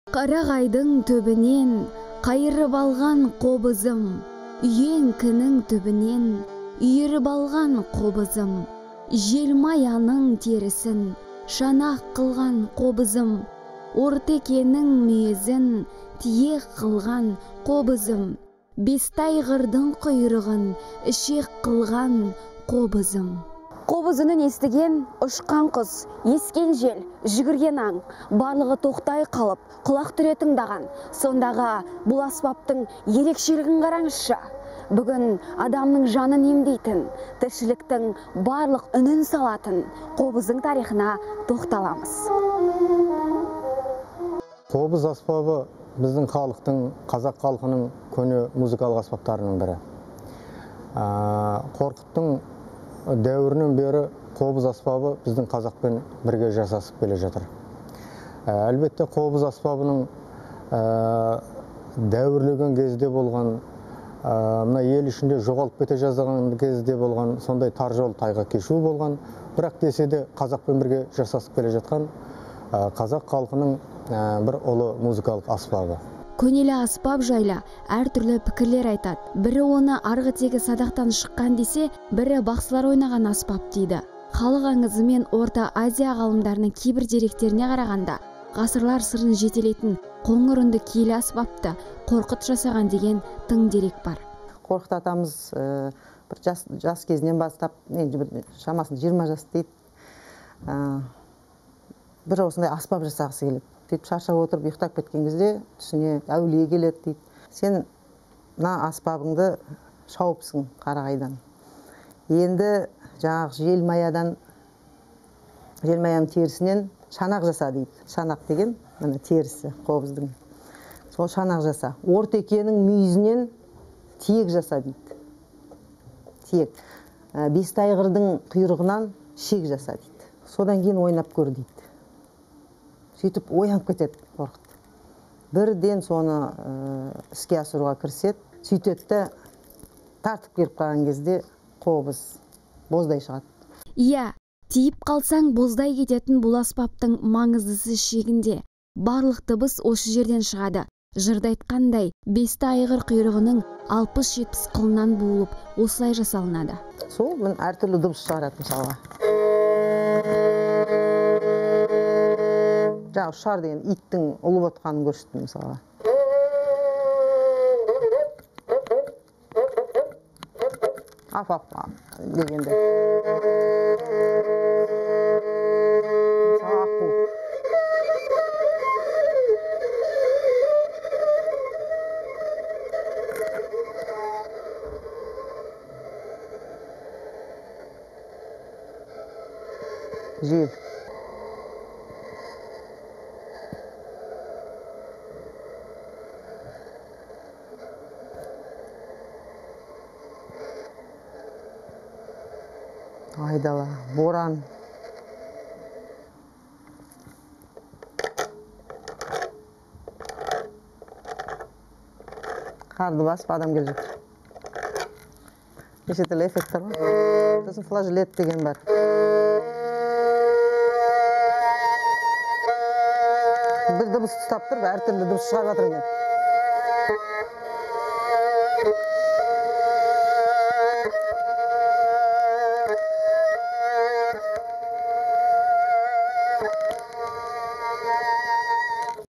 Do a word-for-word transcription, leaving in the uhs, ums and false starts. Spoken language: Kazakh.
Қарағайдың төбінен қайырып алған қобызым, үйеңкінің төбінен үйіріп алған қобызым, желмаяның терісін шанақ қылған қобызым, ортекенің мүйізін тиек қылған қобызым, бестайғырдың құйрығын ішек қылған қобызым. Қобыз үнін естіген ұшқан құс, ескен жел, жүгірген аң, барлығы тоқтай қалып, құлақ түре тыңдаған. Сондағы бұл аспаптың ерекшелігін қараңызшы. Бүгін адамның жанын емдейтін, тіршіліктің барлық үнін салатын қобыздың тарихына тоқталамыз. Қобыз аспабы біздің халықтың, қазақ халқының көне музыкалық аспаптарының бірі. Қорқыттың дәуірінен бері қобыз аспабы біздің қазақпен бірге жасасып келе жатыр. Әлбетте қобыз аспабының дәуірлеген кезде болған, мына ел ішінде жоғалып кете жаздаған кезде болған, сондай тар жол тайға кешу болған, бірақ десе де қазақпен бірге жасасып келе жатқан қазақ халқының бір ұлы музыкалық аспабы. Көнелі аспап жайлы әртүрлі пікірлер айтады. Бірі оны арғы тегі садақтан шыққан десе, бірі бақсылар ойнаған аспап дейді. Халық аңызы мен Орта Азия ғалымдарының кейбір деректеріне қарағанда, ғасырлар сырын жетелейтін қоңыр үнді киелі аспапты Қорқыт жасаған деген тың дерек бар. Қорқыт атамыз бір жас, жас кезінен бастап, шамасын жиырма жас дейді, бір осындай аспап жасағысы келеді. Сөйтіп шаршап отырып ұйықтап кеткен кезде түсіне әулие келеді дейді. Сен мына аспабыңды шауыпсың қарағайдан. Енді жаңағы желмаядан, желмаяның терісінен шанақ жаса дейді. Шанақ деген мына терісі қобыздың. Сол шанақ жаса. Ортекенің мүйізінен тиек жаса дейді. Тиек. Бестайғырдың құйрығынан шек жаса дейді. Содан кейін ойнап көр дейді. Сөйтіп оянып кетеді Қорқыт. Бірден соны іске асыруға кіріседі. Сөйтеді, тартып келіп қалған кезде қобыз боздай шығады. Иә, тиіп қалсаң боздай кететін бұл аспаптың маңыздысы шегінде. Барлық дыбыс осы жерден шығады. Жырда айтқандай, бесті айғыр құйрығының алпыс жетпіс қылынан буылып, осылай жасалынады. Сол мен әртүрлі дыбыс шығарады мысалға. Жаңағы ұшар деген иттің ұлып отқанын көрсетті мысалға. Аф-аф дегенде. Мысалға аққу. Жел. Айдала, боран. Қарды басып адам келе жатыр. Неше түрлі эффекттер бар. Сосын флажолет деген бар. Бір дыбыс ұстап тұрып, әртүрлі дыбыс шығарып жатыр екен.